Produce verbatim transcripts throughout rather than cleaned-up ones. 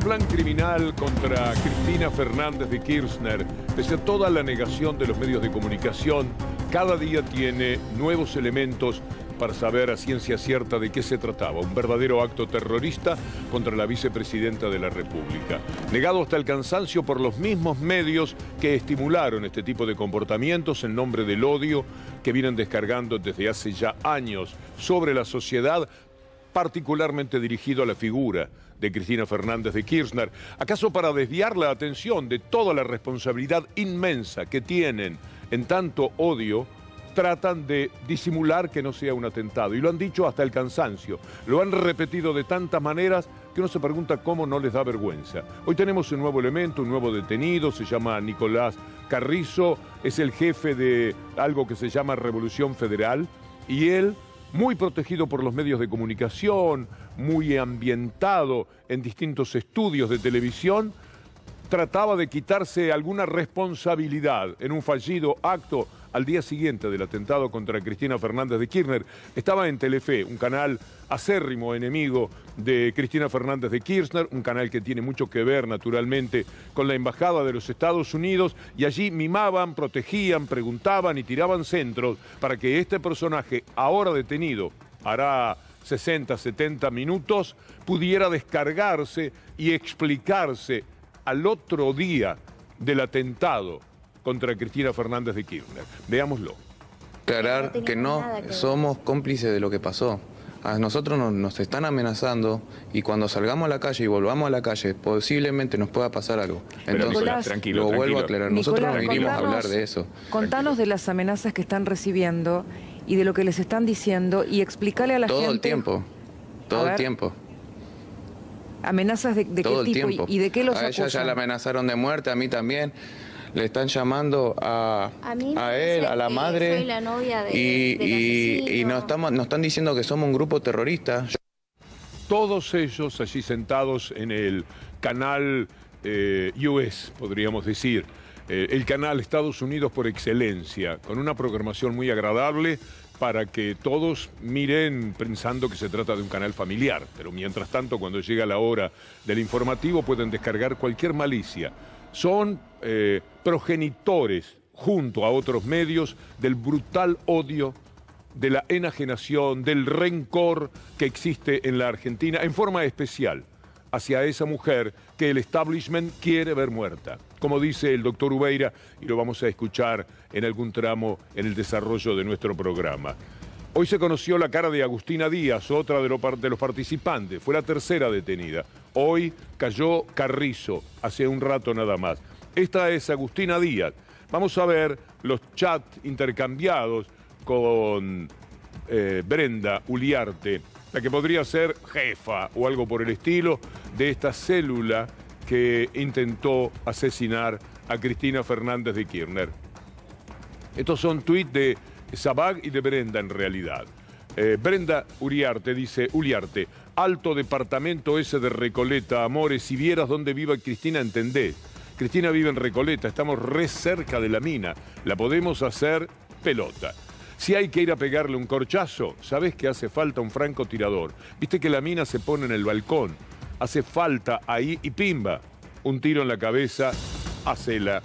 plan criminal contra Cristina Fernández de Kirchner, pese a toda la negación de los medios de comunicación, cada día tiene nuevos elementos para saber a ciencia cierta de qué se trataba. Un verdadero acto terrorista contra la vicepresidenta de la República. Negado hasta el cansancio por los mismos medios que estimularon este tipo de comportamientos en nombre del odio que vienen descargando desde hace ya años sobre la sociedad, particularmente dirigido a la figura de Cristina Fernández de Kirchner. ¿Acaso para desviar la atención de toda la responsabilidad inmensa que tienen en tanto odio, tratan de disimular que no sea un atentado? Y lo han dicho hasta el cansancio, lo han repetido de tantas maneras que uno se pregunta cómo no les da vergüenza. Hoy tenemos un nuevo elemento, un nuevo detenido, se llama Nicolás Carrizo, es el jefe de algo que se llama Revolución Federal, y él, muy protegido por los medios de comunicación, muy ambientado en distintos estudios de televisión, trataba de quitarse alguna responsabilidad en un fallido acto al día siguiente del atentado contra Cristina Fernández de Kirchner. Estaba en Telefe, un canal acérrimo enemigo de Cristina Fernández de Kirchner, un canal que tiene mucho que ver naturalmente con la Embajada de los Estados Unidos, y allí mimaban, protegían, preguntaban y tiraban centros para que este personaje, ahora detenido, hará sesenta, setenta minutos, pudiera descargarse y explicarse al otro día del atentado contra Cristina Fernández de Kirchner. Veámoslo. Aclarar que no somos cómplices de lo que pasó. A nosotros nos, nos están amenazando y cuando salgamos a la calle y volvamos a la calle, posiblemente nos pueda pasar algo. Entonces, Nicolás, tranquilo, lo vuelvo tranquilo. a aclarar. Nosotros Nicolás, no vinimos contanos, a hablar de eso. Contanos tranquilo. de las amenazas que están recibiendo y de lo que les están diciendo y explicarle a la todo gente... Todo el tiempo, todo el tiempo. ¿Amenazas de, de todo qué el tipo tiempo. y de qué los a acusan? ella ya la amenazaron de muerte, a mí también. Le están llamando a, a, mí a él, a la madre, soy la novia de, y, y, y nos, estamos, nos están diciendo que somos un grupo terrorista. Todos ellos allí sentados en el canal eh, U S, podríamos decir, eh, el canal Estados Unidos por excelencia, con una programación muy agradable para que todos miren pensando que se trata de un canal familiar. Pero mientras tanto, cuando llega la hora del informativo, pueden descargar cualquier malicia. Son eh, progenitores, junto a otros medios, del brutal odio, de la enajenación, del rencor que existe en la Argentina, en forma especial, hacia esa mujer que el establishment quiere ver muerta. Como dice el doctor Ubeira, y lo vamos a escuchar en algún tramo en el desarrollo de nuestro programa. Hoy se conoció la cara de Agustina Díaz, otra de los, de los participantes, fue la tercera detenida. Hoy cayó Carrizo, hace un rato nada más. Esta es Agustina Díaz. Vamos a ver los chats intercambiados con eh, Brenda Uliarte, la que podría ser jefa o algo por el estilo de esta célula que intentó asesinar a Cristina Fernández de Kirchner. Estos son tuits de Sabag y de Brenda en realidad. Eh, Brenda Uriarte dice, Uliarte, alto departamento ese de Recoleta, amores, si vieras dónde vive Cristina entendés. Cristina vive en Recoleta, estamos re cerca de la mina, la podemos hacer pelota. Si hay que ir a pegarle un corchazo, sabés que hace falta un francotirador. Viste que la mina se pone en el balcón, hace falta ahí y pimba, un tiro en la cabeza, hacela.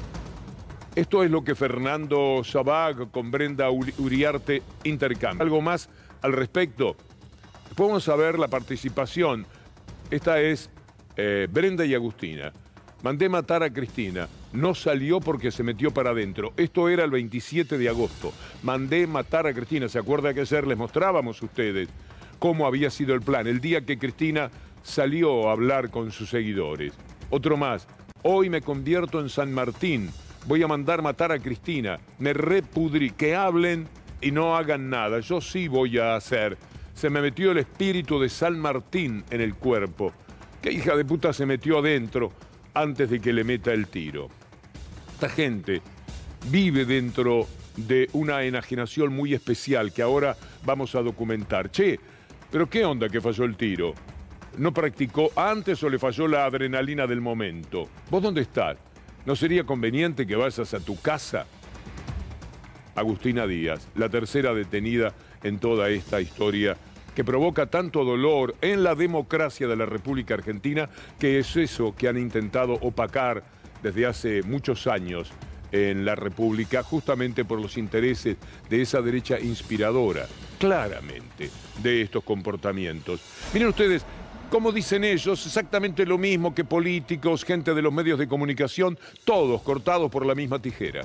Esto es lo que Fernando Sabag con Brenda Uriarte intercambia. Algo más al respecto. Podemos saber la participación. Esta es eh, Brenda y Agustina. Mandé matar a Cristina. No salió porque se metió para adentro. Esto era el veintisiete de agosto. Mandé matar a Cristina. ¿Se acuerda que ayer les mostrábamos a ustedes cómo había sido el plan? El día que Cristina salió a hablar con sus seguidores. Otro más. Hoy me convierto en San Martín. Voy a mandar matar a Cristina. Me repudrí. Que hablen y no hagan nada. Yo sí voy a hacer. Se me metió el espíritu de San Martín en el cuerpo. ¿Qué hija de puta se metió adentro antes de que le meta el tiro? Esta gente vive dentro de una enajenación muy especial que ahora vamos a documentar. Che, ¿pero qué onda que falló el tiro? ¿No practicó antes o le falló la adrenalina del momento? ¿Vos dónde estás? ¿No sería conveniente que vayas a tu casa? Agustina Díaz, la tercera detenida en toda esta historia que provoca tanto dolor en la democracia de la República Argentina, que es eso que han intentado opacar desde hace muchos años en la República, justamente por los intereses de esa derecha inspiradora, claramente, de estos comportamientos. Miren ustedes, como dicen ellos, exactamente lo mismo que políticos, gente de los medios de comunicación, todos cortados por la misma tijera.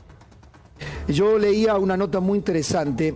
Yo leía una nota muy interesante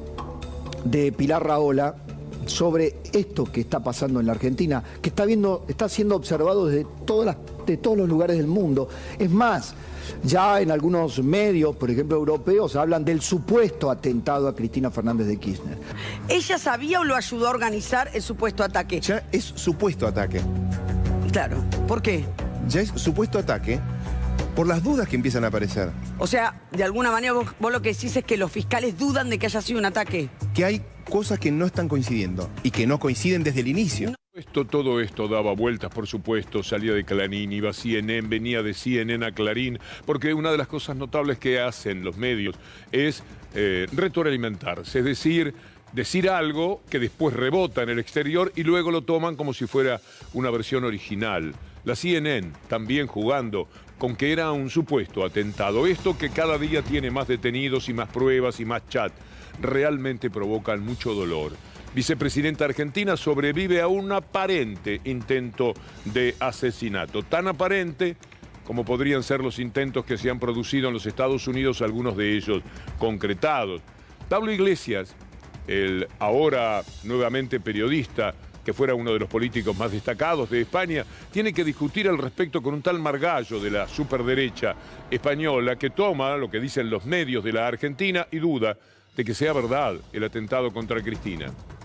de Pilar Rahola sobre esto que está pasando en la Argentina, que está viendo, está siendo observado desde todas las, de todos los lugares del mundo. Es más, ya en algunos medios, por ejemplo europeos, hablan del supuesto atentado a Cristina Fernández de Kirchner. ¿Ella sabía o lo ayudó a organizar el supuesto ataque? Ya es supuesto ataque. Claro. ¿Por qué? Ya es supuesto ataque por las dudas que empiezan a aparecer. O sea, de alguna manera vos, vos lo que decís es que los fiscales dudan de que haya sido un ataque. Que hay cosas que no están coincidiendo y que no coinciden desde el inicio. Esto, todo esto daba vueltas, por supuesto, salía de Clarín, iba a C N N, venía de C N N a Clarín, porque una de las cosas notables que hacen los medios es eh, retroalimentarse, es decir, decir algo que después rebota en el exterior y luego lo toman como si fuera una versión original. La C N N también jugando con que era un supuesto atentado. Esto que cada día tiene más detenidos y más pruebas y más chat, realmente provocan mucho dolor. Vicepresidenta argentina sobrevive a un aparente intento de asesinato, tan aparente como podrían ser los intentos que se han producido en los Estados Unidos, algunos de ellos concretados. Pablo Iglesias, el ahora nuevamente periodista, que fuera uno de los políticos más destacados de España, tiene que discutir al respecto con un tal Margallo de la superderecha española que toma lo que dicen los medios de la Argentina y duda de que sea verdad el atentado contra Cristina.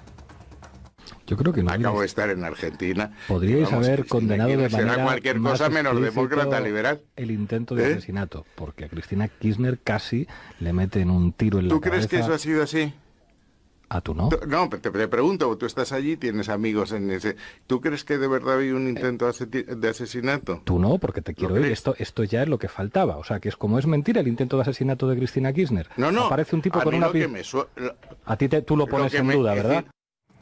Yo creo que no. Acabo de estar en Argentina. Podríais Vamos, haber Cristina condenado de Kirchner manera será cualquier más cosa menos demócrata liberal. El intento de ¿Eh? asesinato, porque a Cristina Kirchner casi le meten un tiro en la ¿Tú cabeza. crees que eso ha sido así? ¿A tú no? No, te, te pregunto, tú estás allí, tienes amigos en ese... ¿Tú crees que de verdad había un intento de asesinato? Tú no, porque te quiero ir. Esto, esto ya es lo que faltaba. O sea, que es como es mentira el intento de asesinato de Cristina Kirchner. No, no. Aparece un tipo a con mí una... Lo que me su... A ti te, tú lo pones lo en me... duda, ¿verdad? Decir...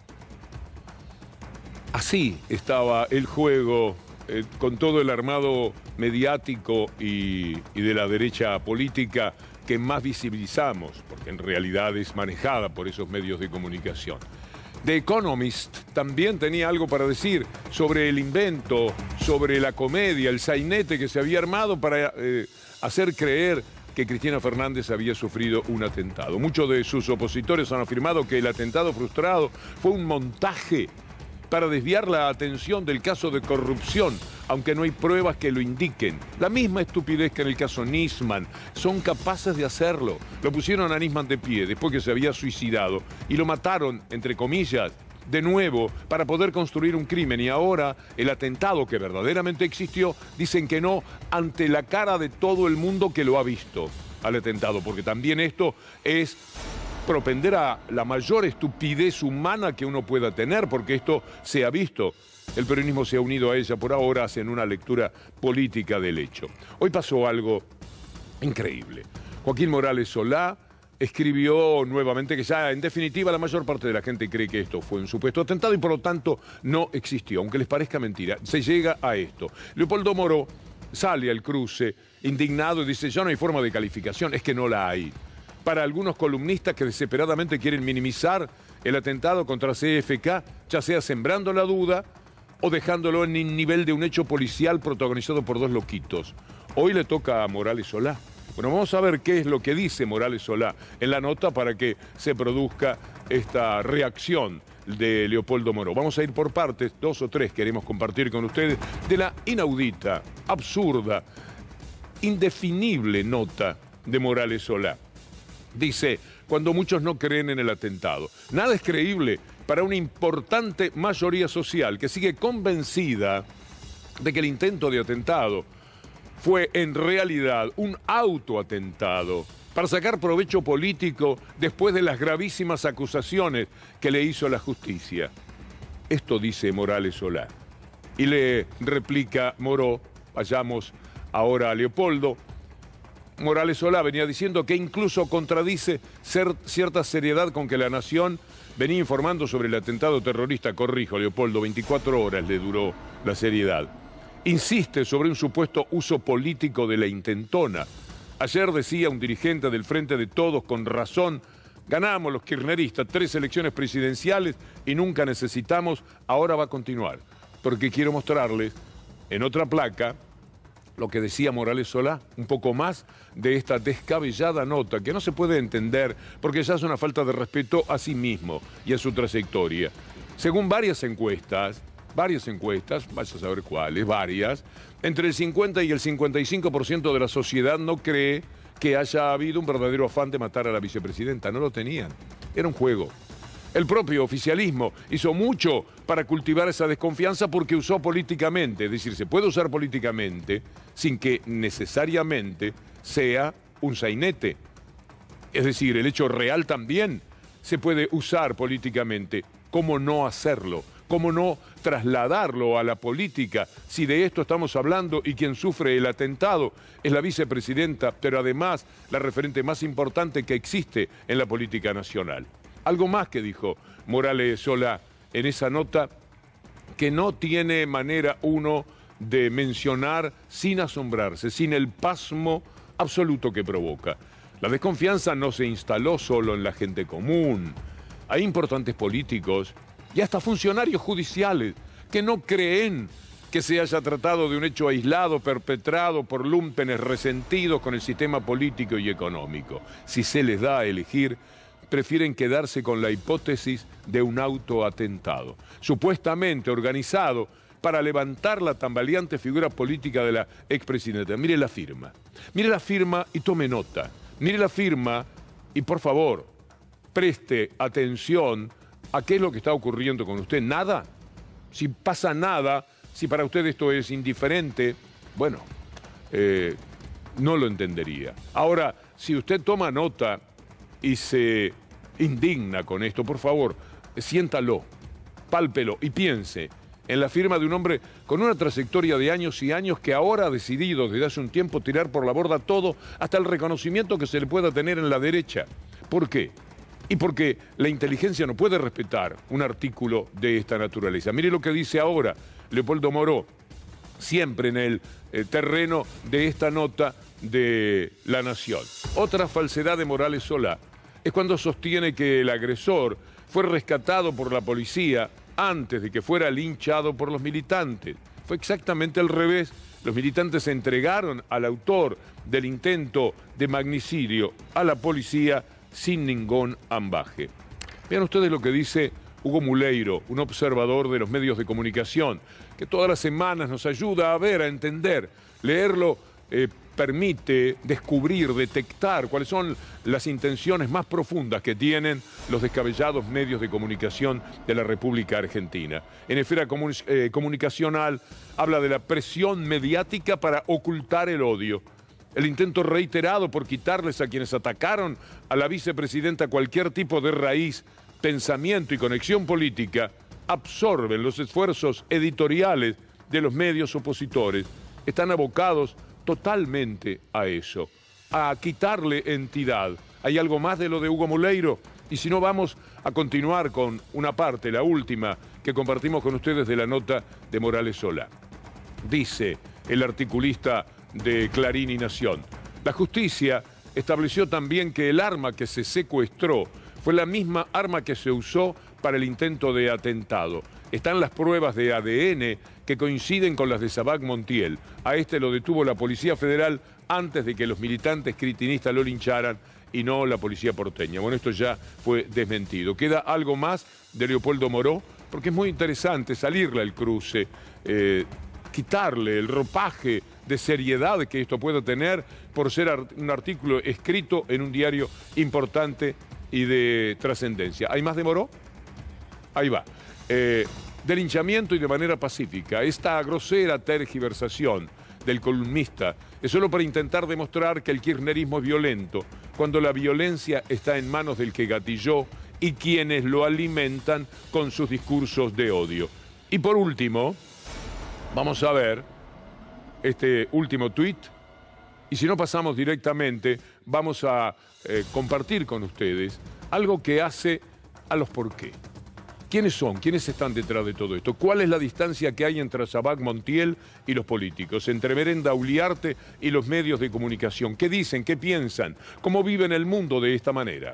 Así estaba el juego, eh, con todo el armado mediático y, y de la derecha política que más visibilizamos, porque en realidad es manejada por esos medios de comunicación. The Economist también tenía algo para decir sobre el invento, sobre la comedia, el sainete que se había armado para eh, hacer creer que Cristina Fernández había sufrido un atentado. Muchos de sus opositores han afirmado que el atentado frustrado fue un montaje para desviar la atención del caso de corrupción, aunque no hay pruebas que lo indiquen. La misma estupidez que en el caso Nisman. Son capaces de hacerlo. Lo pusieron a Nisman de pie después que se había suicidado y lo mataron, entre comillas, de nuevo para poder construir un crimen. Y ahora el atentado que verdaderamente existió, dicen que no ante la cara de todo el mundo que lo ha visto al atentado, porque también esto es propender a la mayor estupidez humana que uno pueda tener, porque esto se ha visto. El peronismo se ha unido a ella por ahora, hacen una lectura política del hecho. Hoy pasó algo increíble. Joaquín Morales Solá escribió nuevamente que ya en definitiva la mayor parte de la gente cree que esto fue un supuesto atentado y por lo tanto no existió, aunque les parezca mentira. Se llega a esto. Leopoldo Moro sale al cruce indignado y dice: ya no hay forma de calificación, es que no la hay. Para algunos columnistas que desesperadamente quieren minimizar el atentado contra C F K, ya sea sembrando la duda o dejándolo en el nivel de un hecho policial protagonizado por dos loquitos. Hoy le toca a Morales Solá. Bueno, vamos a ver qué es lo que dice Morales Solá en la nota para que se produzca esta reacción de Leopoldo Moro. Vamos a ir por partes, dos o tres queremos compartir con ustedes de la inaudita, absurda, indefinible nota de Morales Solá. Dice: cuando muchos no creen en el atentado. Nada es creíble para una importante mayoría social que sigue convencida de que el intento de atentado fue en realidad un autoatentado para sacar provecho político después de las gravísimas acusaciones que le hizo la justicia. Esto dice Morales Solá. Y le replica Moró, vayamos ahora a Leopoldo. Morales Solá venía diciendo que incluso contradice ser, cierta seriedad con que la Nación venía informando sobre el atentado terrorista. Corrijo, Leopoldo, veinticuatro horas le duró la seriedad. Insiste sobre un supuesto uso político de la intentona. Ayer decía un dirigente del Frente de Todos, con razón, ganamos los kirchneristas tres elecciones presidenciales y nunca necesitamos, ahora va a continuar. Porque quiero mostrarles en otra placa lo que decía Morales Solá, un poco más de esta descabellada nota, que no se puede entender porque ya es una falta de respeto a sí mismo y a su trayectoria. Según varias encuestas, varias encuestas, vaya a saber cuáles, varias, entre el cincuenta y el cincuenta y cinco por ciento de la sociedad no cree que haya habido un verdadero afán de matar a la vicepresidenta. No lo tenían. Era un juego. El propio oficialismo hizo mucho para cultivar esa desconfianza porque usó políticamente, es decir, se puede usar políticamente sin que necesariamente sea un sainete. Es decir, el hecho real también se puede usar políticamente. ¿Cómo no hacerlo? ¿Cómo no trasladarlo a la política si de esto estamos hablando y quien sufre el atentado es la vicepresidenta, pero además la referente más importante que existe en la política nacional? Algo más que dijo Morales Solá en esa nota que no tiene manera uno de mencionar sin asombrarse, sin el pasmo absoluto que provoca. La desconfianza no se instaló solo en la gente común. Hay importantes políticos y hasta funcionarios judiciales que no creen que se haya tratado de un hecho aislado perpetrado por lúmpenes resentidos con el sistema político y económico. Si se les da a elegir, prefieren quedarse con la hipótesis de un autoatentado, supuestamente organizado para levantar la tambaleante figura política de la expresidenta. Mire la firma, mire la firma y tome nota, mire la firma y por favor, preste atención a qué es lo que está ocurriendo con usted. ¿Nada? Si pasa nada, si para usted esto es indiferente, bueno, eh, no lo entendería. Ahora, si usted toma nota y se indigna con esto, por favor, siéntalo, pálpelo y piense en la firma de un hombre con una trayectoria de años y años que ahora ha decidido desde hace un tiempo tirar por la borda todo, hasta el reconocimiento que se le pueda tener en la derecha. ¿Por qué? Y porque la inteligencia no puede respetar un artículo de esta naturaleza. Mire lo que dice ahora Leopoldo Moró, siempre en el eh, terreno de esta nota de La Nación. Otra falsedad de Morales Solá es cuando sostiene que el agresor fue rescatado por la policía antes de que fuera linchado por los militantes. Fue exactamente al revés. Los militantes se entregaron al autor del intento de magnicidio a la policía sin ningún ambaje. Vean ustedes lo que dice Hugo Muleiro, un observador de los medios de comunicación, que todas las semanas nos ayuda a ver, a entender. Leerlo eh, permite descubrir, detectar cuáles son las intenciones más profundas que tienen los descabellados medios de comunicación de la República Argentina. En esfera comun eh, comunicacional habla de la presión mediática para ocultar el odio. El intento reiterado por quitarles a quienes atacaron a la vicepresidenta cualquier tipo de raíz, pensamiento y conexión política absorben los esfuerzos editoriales de los medios opositores. Están abocados totalmente a eso, a quitarle entidad. ¿Hay algo más de lo de Hugo Muleiro? Y si no, vamos a continuar con una parte, la última, que compartimos con ustedes de la nota de Morales Solá. Dice el articulista de Clarín y Nación: la justicia estableció también que el arma que se secuestró fue la misma arma que se usó para el intento de atentado. Están las pruebas de A D N que coinciden con las de Sabac Montiel. A este lo detuvo la Policía Federal antes de que los militantes critinistas lo lincharan y no la policía porteña. Bueno, esto ya fue desmentido. Queda algo más de Leopoldo Moró, porque es muy interesante salirle al cruce, eh, quitarle el ropaje de seriedad que esto puede tener por ser art- un artículo escrito en un diario importante y de trascendencia. ¿Hay más de Moró? Ahí va. Eh, de linchamiento y de manera pacífica. Esta grosera tergiversación del columnista es solo para intentar demostrar que el kirchnerismo es violento, cuando la violencia está en manos del que gatilló y quienes lo alimentan con sus discursos de odio. Y por último, vamos a ver este último tuit Y si no pasamos directamente, vamos a eh, compartir con ustedes algo que hace a los por qué. ¿Quiénes son? ¿Quiénes están detrás de todo esto? ¿Cuál es la distancia que hay entre Sabac Montiel y los políticos? Entre Merenda Uliarte y los medios de comunicación. ¿Qué dicen? ¿Qué piensan? ¿Cómo viven el mundo de esta manera?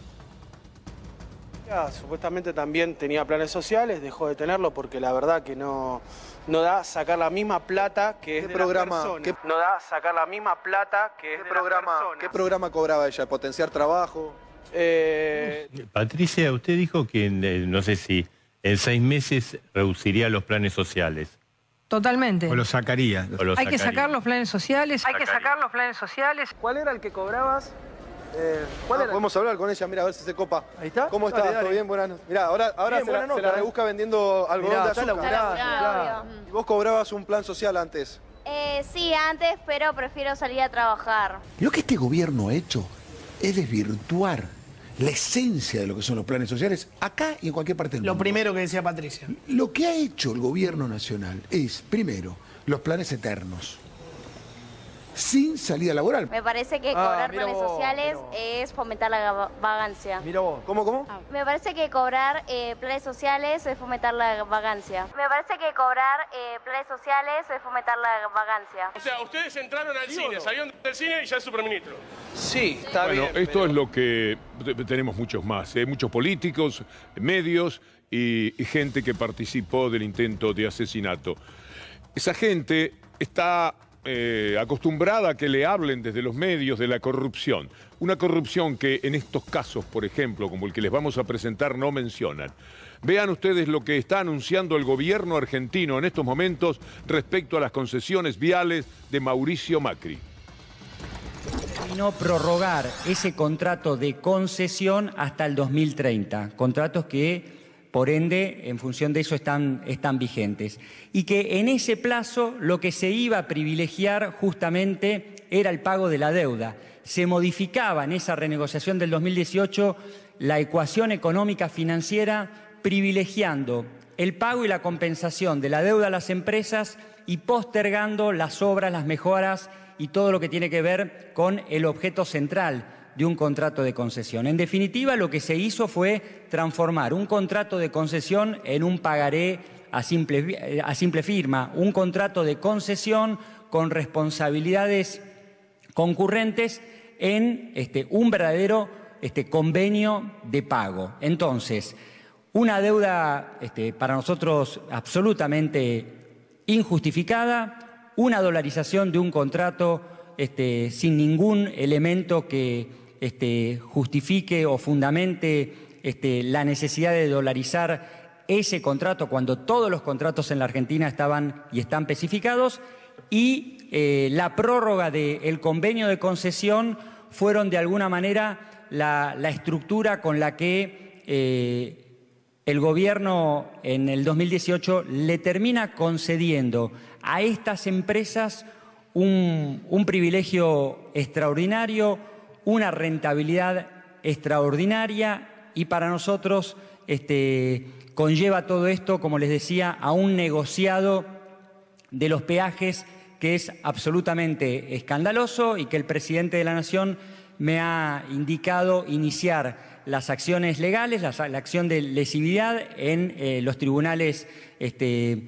Supuestamente también tenía planes sociales, dejó de tenerlo porque la verdad que no, no da sacar la misma plata que es de programa, la persona. ¿qué, no da sacar la misma plata que es de programa, la persona. ¿Qué programa cobraba ella? ¿Potenciar trabajo? Eh... Patricia, usted dijo que, eh, no sé si en seis meses reduciría los planes sociales. Totalmente. O los sacaría. O los hay sacaría. que sacar los planes sociales, hay que Sacaría. sacar los planes sociales. ¿Cuál era el que cobrabas? Eh, ¿cuál Ah, era? podemos hablar con ella, mira, a ver si se copa. Ahí está. ¿Cómo Dale, estás? dale. ¿Todo bien? Buenas noches. Mirá, ahora, ahora Bien, se, la, buena se nota, la rebusca vendiendo algodón Mirá, de está azúcar. laburado, claro. Y vos cobrabas un plan social antes. Eh, sí, antes, pero prefiero salir a trabajar. Lo que este gobierno ha hecho es desvirtuar la esencia de lo que son los planes sociales acá y en cualquier parte del Lo mundo. primero que decía Patricia. Lo que ha hecho el gobierno nacional es, primero, los planes eternos, sin salida laboral. Me parece que Ah, cobrar mira planes vos, sociales mira vos. es fomentar la va- vagancia. Mira vos. ¿Cómo, cómo? Me parece que cobrar eh, planes sociales es fomentar la vagancia. Me parece que cobrar eh, planes sociales es fomentar la vagancia. O sea, ustedes entraron al cine, no? salieron del cine y ya es superministro. Sí, está Bueno, bien. esto pero... es lo que te- tenemos muchos más, ¿eh? Muchos políticos, medios y, y gente que participó del intento de asesinato. Esa gente está eh, acostumbrada a que le hablen desde los medios de la corrupción. Una corrupción que en estos casos, por ejemplo, como el que les vamos a presentar, no mencionan. Vean ustedes lo que está anunciando el gobierno argentino en estos momentos respecto a las concesiones viales de Mauricio Macri. No prorrogar ese contrato de concesión hasta el dos mil treinta, contratos que, por ende, en función de eso están, están vigentes. Y que en ese plazo lo que se iba a privilegiar justamente era el pago de la deuda. Se modificaba en esa renegociación del dos mil dieciocho la ecuación económica financiera privilegiando el pago y la compensación de la deuda a las empresas y postergando las obras, las mejoras y todo lo que tiene que ver con el objeto central de un contrato de concesión. En definitiva, lo que se hizo fue transformar un contrato de concesión en un pagaré a simple, a simple firma, un contrato de concesión con responsabilidades concurrentes en este, un verdadero este, convenio de pago. Entonces, una deuda este, para nosotros absolutamente injustificada, una dolarización de un contrato este, sin ningún elemento que este, justifique o fundamente este, la necesidad de dolarizar ese contrato cuando todos los contratos en la Argentina estaban y están especificados, y eh, la prórroga del convenio de concesión fueron de alguna manera la, la estructura con la que eh, el gobierno en el dos mil dieciocho le termina concediendo a estas empresas un, un privilegio extraordinario, una rentabilidad extraordinaria, y para nosotros este, conlleva todo esto, como les decía, a un negociado de los peajes que es absolutamente escandaloso y que el presidente de la Nación me ha indicado iniciar las acciones legales, la, la acción de lesividad en eh, los tribunales este,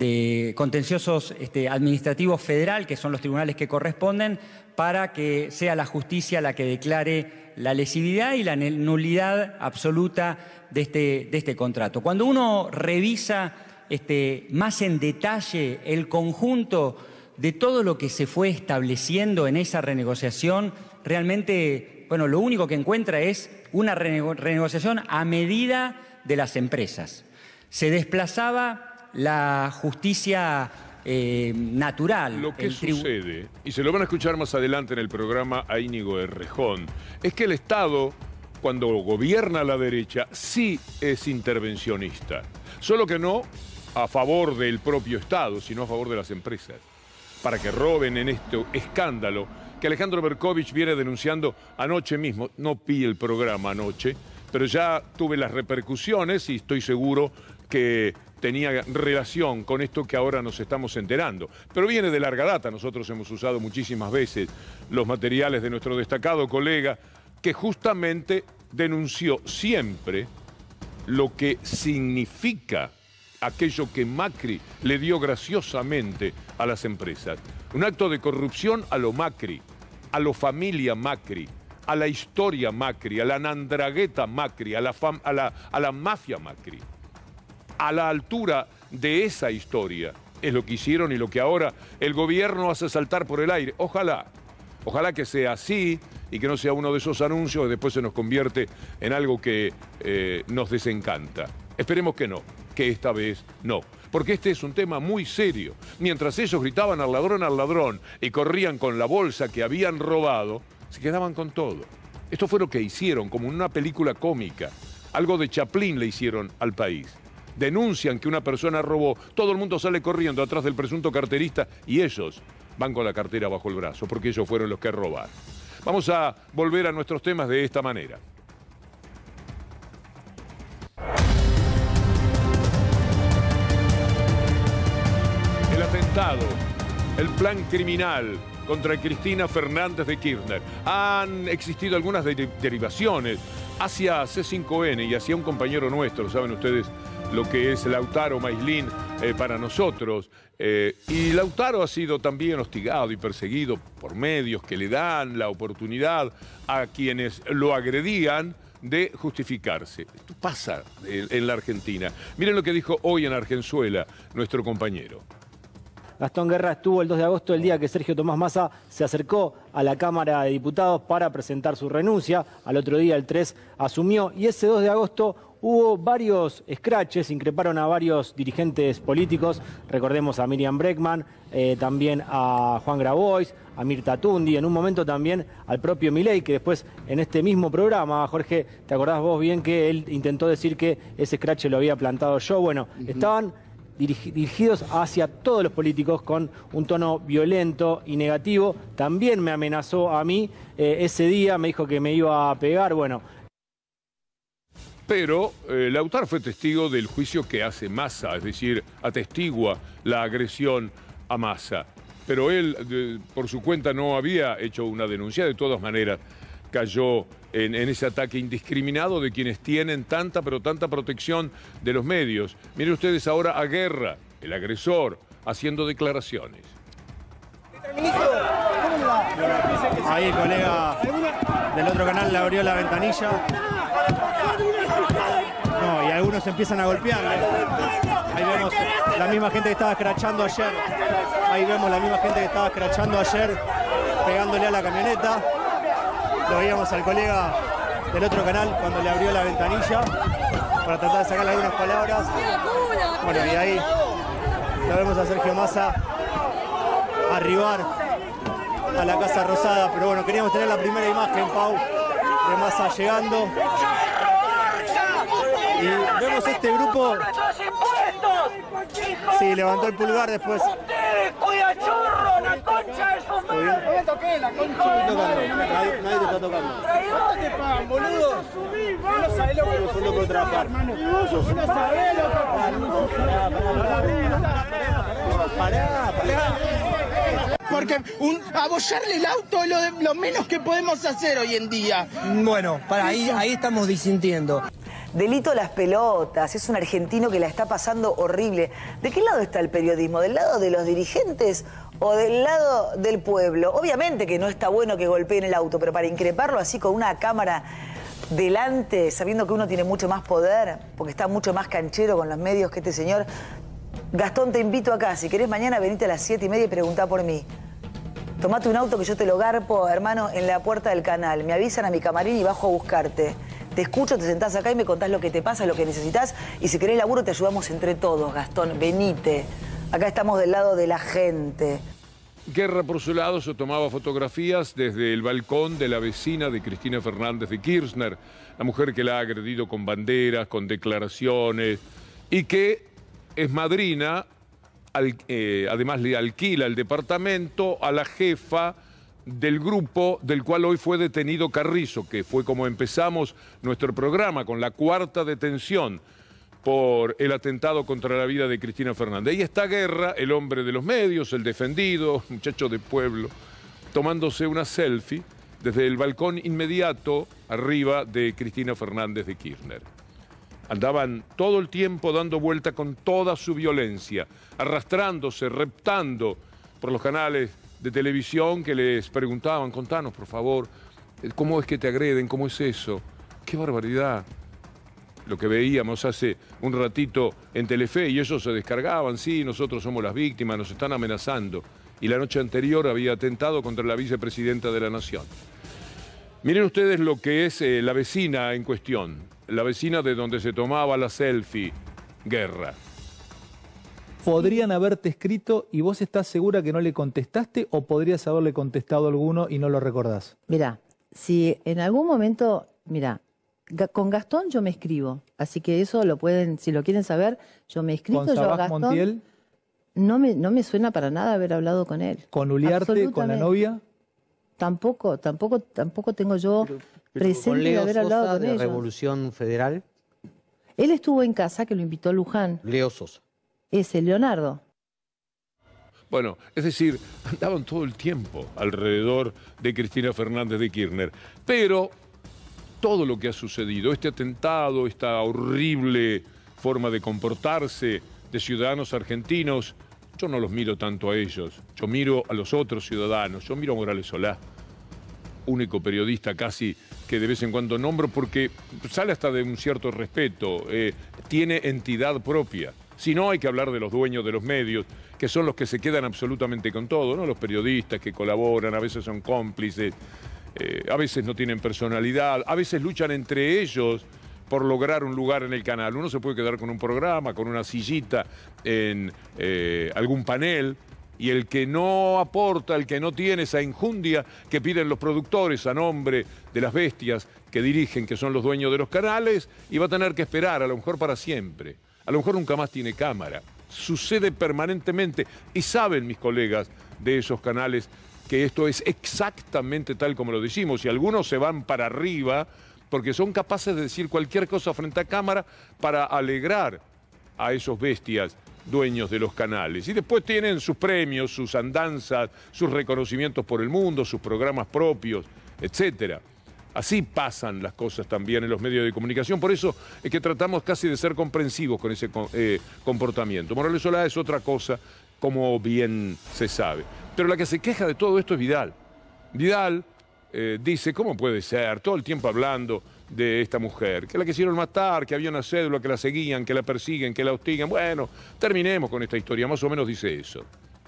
de contenciosos este, administrativos federal, que son los tribunales que corresponden, para que sea la justicia la que declare la lesividad y la nulidad absoluta de este, de este contrato. Cuando uno revisa este, más en detalle el conjunto de todo lo que se fue estableciendo en esa renegociación, realmente, bueno, lo único que encuentra es una renego- renegociación a medida de las empresas. Se desplazaba la justicia eh, natural. Lo que el tribu- sucede, y se lo van a escuchar más adelante en el programa a Íñigo Errejón, es que el Estado, cuando gobierna a la derecha, sí es intervencionista. Solo que no a favor del propio Estado, sino a favor de las empresas, para que roben en este escándalo que Alejandro Berkovich viene denunciando anoche mismo. No vi el programa anoche, pero ya tuve las repercusiones y estoy seguro que tenía relación con esto que ahora nos estamos enterando. Pero viene de larga data, nosotros hemos usado muchísimas veces los materiales de nuestro destacado colega, que justamente denunció siempre lo que significa aquello que Macri le dio graciosamente a las empresas. Un acto de corrupción a lo Macri, a lo familia Macri, a la historia Macri, a la nandragueta Macri, a la, fam, a la, a la mafia Macri. A la altura de esa historia es lo que hicieron y lo que ahora el gobierno hace saltar por el aire. Ojalá, ojalá que sea así y que no sea uno de esos anuncios que después se nos convierte en algo que eh, nos desencanta. Esperemos que no, que esta vez no. Porque este es un tema muy serio. Mientras ellos gritaban al ladrón, al ladrón y corrían con la bolsa que habían robado, se quedaban con todo. Esto fue lo que hicieron, como en una película cómica. Algo de Chaplin le hicieron al país. Denuncian que una persona robó, todo el mundo sale corriendo atrás del presunto carterista y ellos van con la cartera bajo el brazo, porque ellos fueron los que robaron. Vamos a volver a nuestros temas de esta manera. El atentado, el plan criminal contra Cristina Fernández de Kirchner. Han existido algunas de derivaciones hacia C cinco N y hacia un compañero nuestro, saben ustedes lo que es Lautaro Maislin eh, para nosotros. Eh, y Lautaro ha sido también hostigado y perseguido por medios que le dan la oportunidad a quienes lo agredían de justificarse. Esto pasa en, en la Argentina. Miren lo que dijo hoy en Argenzuela nuestro compañero. Gastón Guerra estuvo el dos de agosto, el día que Sergio Tomás Massa se acercó a la Cámara de Diputados para presentar su renuncia. Al otro día, el tres, asumió y ese dos de agosto hubo varios escraches, increparon a varios dirigentes políticos, recordemos a Miriam Bregman, eh, también a Juan Grabois, a Mirta Tundi, en un momento también al propio Milei, que después en este mismo programa, Jorge, te acordás vos bien que él intentó decir que ese escrache lo había plantado yo. Bueno, uh-huh. estaban dirigidos hacia todos los políticos con un tono violento y negativo. También me amenazó a mí eh, ese día, me dijo que me iba a pegar, bueno. Pero eh, Lautaro fue testigo del juicio que hace Massa, es decir, atestigua la agresión a Massa. Pero él, de, por su cuenta, no había hecho una denuncia. De todas maneras, cayó en, en ese ataque indiscriminado de quienes tienen tanta, pero tanta protección de los medios. Miren ustedes ahora a Guerra, el agresor, haciendo declaraciones. Ahí el colega del otro canal le abrió la ventanilla. No, y algunos empiezan a golpear. Ahí vemos la misma gente que estaba escrachando ayer. Ahí vemos la misma gente que estaba escrachando ayer, pegándole a la camioneta. Lo veíamos al colega del otro canal cuando le abrió la ventanilla para tratar de sacarle algunas palabras. Bueno, y ahí lo vemos a Sergio Massa arribar a la Casa Rosada. Pero bueno, queríamos tener la primera imagen, Pau, de Massa llegando. Y vemos este grupo. Sí, levantó el pulgar después. ¡Ustedes, cuida chorro, la concha de su madre! No me toqué, la concha de madre. Nadie, nadie te está tocando. ¿Cuánto te pagan, boludo? No sabés lo que es un loco de trabajar. No sabés lo que pará, pará. Porque un, abollarle el auto es lo, de, lo menos que podemos hacer hoy en día. Bueno, para ahí, ahí estamos disintiendo. Delito las pelotas, es un argentino que la está pasando horrible. ¿De qué lado está el periodismo? ¿Del lado de los dirigentes o del lado del pueblo? Obviamente que no está bueno que golpeen el auto, pero para increparlo así con una cámara delante, sabiendo que uno tiene mucho más poder, porque está mucho más canchero con los medios que este señor. Gastón, te invito acá, si querés mañana venite a las siete y media y preguntá por mí. Tomate un auto que yo te lo garpo, hermano, en la puerta del canal. Me avisan a mi camarín y bajo a buscarte. Te escucho, te sentás acá y me contás lo que te pasa, lo que necesitas. Y si querés laburo, te ayudamos entre todos, Gastón. Venite. Acá estamos del lado de la gente. Guerra, por su lado, se tomaba fotografías desde el balcón de la vecina de Cristina Fernández de Kirchner, la mujer que la ha agredido con banderas, con declaraciones, y que es madrina, al, eh, además le alquila el departamento a la jefa del grupo del cual hoy fue detenido Carrizo, que fue como empezamos nuestro programa, con la cuarta detención por el atentado contra la vida de Cristina Fernández. Y está Guerra, el hombre de los medios, el defendido, muchacho de pueblo, tomándose una selfie desde el balcón inmediato arriba de Cristina Fernández de Kirchner. Andaban todo el tiempo dando vuelta con toda su violencia, arrastrándose, reptando por los canales de televisión que les preguntaban, contanos por favor, ¿cómo es que te agreden? ¿Cómo es eso? ¡Qué barbaridad! Lo que veíamos hace un ratito en Telefe, y ellos se descargaban, sí, nosotros somos las víctimas, nos están amenazando. Y la noche anterior había atentado contra la vicepresidenta de la Nación. Miren ustedes lo que es eh, la vecina en cuestión, la vecina de donde se tomaba la selfie, Guerra. Podrían haberte escrito y vos estás segura que no le contestaste, o podrías haberle contestado alguno y no lo recordás. Mira, si en algún momento, mira, con Gastón yo me escribo, así que eso lo pueden, si lo quieren saber, yo me he escrito. ¿Con yo a Sabaj Gastón, Montiel? No me, no me suena para nada haber hablado con él. ¿Con Uliarte, con la novia? Tampoco, tampoco, tampoco tengo yo presente de haber hablado Sosa, con de ellos. Revolución Federal. Él estuvo en casa, que lo invitó Luján. Leo Sosa. Ese, Leonardo. Bueno, es decir, andaban todo el tiempo alrededor de Cristina Fernández de Kirchner. Pero todo lo que ha sucedido, este atentado, esta horrible forma de comportarse de ciudadanos argentinos, yo no los miro tanto a ellos, yo miro a los otros ciudadanos, yo miro a Morales Solá, único periodista casi que de vez en cuando nombro porque sale hasta de un cierto respeto, eh, tiene entidad propia. Si no, hay que hablar de los dueños de los medios, que son los que se quedan absolutamente con todo, ¿no? Los periodistas que colaboran, a veces son cómplices, eh, a veces no tienen personalidad, a veces luchan entre ellos por lograr un lugar en el canal. Uno se puede quedar con un programa, con una sillita en eh, algún panel, y el que no aporta, el que no tiene esa enjundia que piden los productores a nombre de las bestias que dirigen, que son los dueños de los canales, y va a tener que esperar, a lo mejor para siempre. A lo mejor nunca más tiene cámara. Sucede permanentemente, y saben mis colegas de esos canales que esto es exactamente tal como lo decimos, y algunos se van para arriba porque son capaces de decir cualquier cosa frente a cámara para alegrar a esos bestias dueños de los canales. Y después tienen sus premios, sus andanzas, sus reconocimientos por el mundo, sus programas propios, etcétera. Así pasan las cosas también en los medios de comunicación. Por eso es que tratamos casi de ser comprensivos con ese eh, comportamiento. Morales Solá es otra cosa, como bien se sabe. Pero la que se queja de todo esto es Vidal. Vidal eh, dice, ¿cómo puede ser? Todo el tiempo hablando de esta mujer, que la quisieron matar, que había una cédula, que la seguían, que la persiguen, que la hostigan. Bueno, terminemos con esta historia, más o menos dice eso.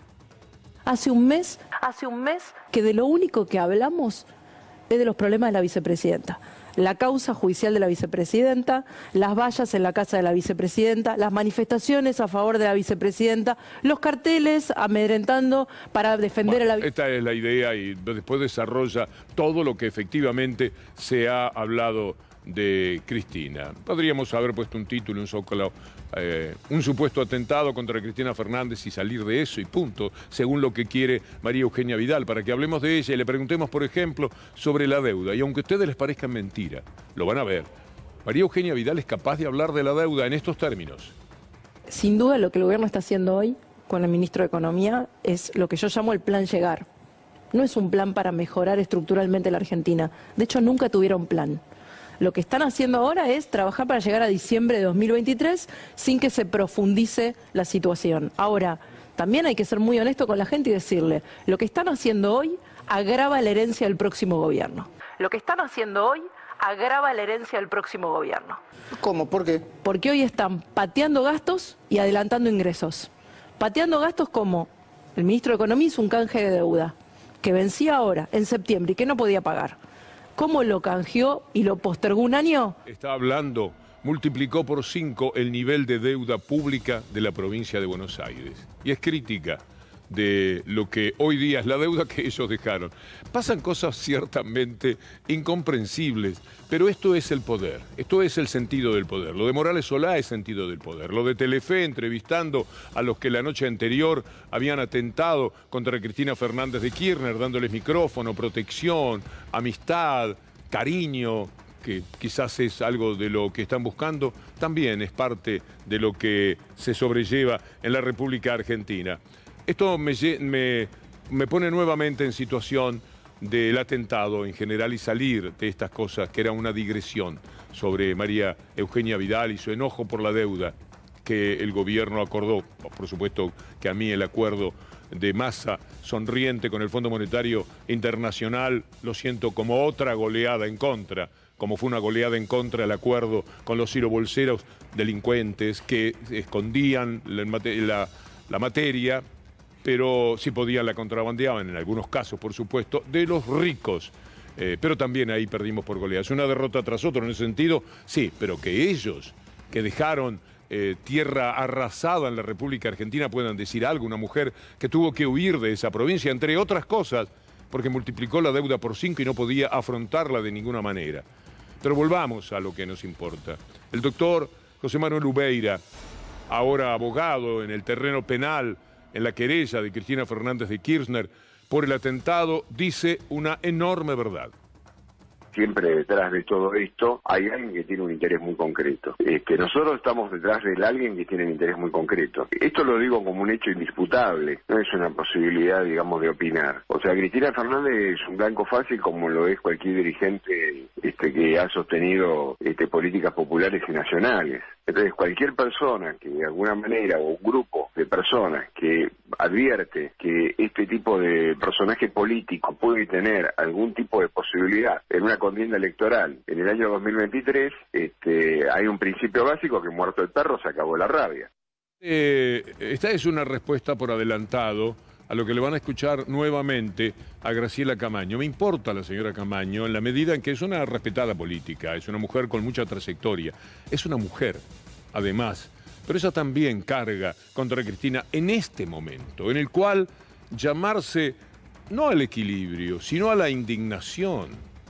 Hace un mes, hace un mes que de lo único que hablamos es de los problemas de la vicepresidenta. La causa judicial de la vicepresidenta, las vallas en la casa de la vicepresidenta, las manifestaciones a favor de la vicepresidenta, los carteles amedrentando para defender bueno, a la... Esta es la idea, y después desarrolla todo lo que efectivamente se ha hablado de Cristina. Podríamos haber puesto un título, un zócalo, eh, un supuesto atentado contra Cristina Fernández y salir de eso y punto, según lo que quiere María Eugenia Vidal, para que hablemos de ella y le preguntemos, por ejemplo, sobre la deuda. Y aunque a ustedes les parezca mentira, lo van a ver, María Eugenia Vidal es capaz de hablar de la deuda en estos términos. Sin duda lo que el gobierno está haciendo hoy con el ministro de Economía es lo que yo llamo el plan llegar. No es un plan para mejorar estructuralmente la Argentina. De hecho, nunca tuvieron plan. Lo que están haciendo ahora es trabajar para llegar a diciembre de dos mil veintitrés sin que se profundice la situación. Ahora, también hay que ser muy honesto con la gente y decirle, lo que están haciendo hoy agrava la herencia del próximo gobierno. Lo que están haciendo hoy agrava la herencia del próximo gobierno. ¿Cómo? ¿Por qué? Porque hoy están pateando gastos y adelantando ingresos. Pateando gastos como el ministro de Economía hizo un canje de deuda que vencía ahora, en septiembre, y que no podía pagar. ¿Cómo lo canjeó y lo postergó un año? Está hablando, multiplicó por cinco el nivel de deuda pública de la provincia de Buenos Aires. Y es crítica de lo que hoy día es la deuda que ellos dejaron. Pasan cosas ciertamente incomprensibles, pero esto es el poder, esto es el sentido del poder. Lo de Morales Solá es sentido del poder. Lo de Telefe entrevistando a los que la noche anterior habían atentado contra Cristina Fernández de Kirchner, dándoles micrófono, protección, amistad, cariño, que quizás es algo de lo que están buscando, también es parte de lo que se sobrelleva en la República Argentina. Esto me, me, me pone nuevamente en situación del atentado en general y salir de estas cosas, que era una digresión sobre María Eugenia Vidal y su enojo por la deuda que el gobierno acordó. Por supuesto que a mí el acuerdo de Massa sonriente con el Fondo Monetario Internacional lo siento como otra goleada en contra, como fue una goleada en contra el acuerdo con los cirobolseros delincuentes que escondían la, la, la materia, pero si podían la contrabandeaban, en algunos casos, por supuesto, de los ricos. Eh, pero también ahí perdimos por goleada. Es una derrota tras otra en ese sentido, sí, pero que ellos, que dejaron eh, tierra arrasada en la República Argentina, puedan decir algo. Una mujer que tuvo que huir de esa provincia, entre otras cosas, porque multiplicó la deuda por cinco y no podía afrontarla de ninguna manera. Pero volvamos a lo que nos importa. El doctor José Manuel Ubeira, ahora abogado en el terreno penal, en la querella de Cristina Fernández de Kirchner por el atentado, dice una enorme verdad. Siempre detrás de todo esto hay alguien que tiene un interés muy concreto. Este, nosotros estamos detrás de alguien que tiene un interés muy concreto. Esto lo digo como un hecho indisputable, no es una posibilidad, digamos, de opinar. O sea, Cristina Fernández es un blanco fácil como lo es cualquier dirigente este, que ha sostenido este, políticas populares y nacionales. Entonces, cualquier persona que de alguna manera, o un grupo de personas que advierte que este tipo de personaje político puede tener algún tipo de posibilidad en una contienda electoral en el año dos mil veintitrés, este, hay un principio básico que muerto el perro se acabó la rabia. Eh, esta es una respuesta por adelantado a lo que le van a escuchar nuevamente a Graciela Camaño. Me importa la señora Camaño en la medida en que es una respetada política, es una mujer con mucha trayectoria, es una mujer, además, pero ella también carga contra Cristina en este momento, en el cual llamarse no al equilibrio, sino a la indignación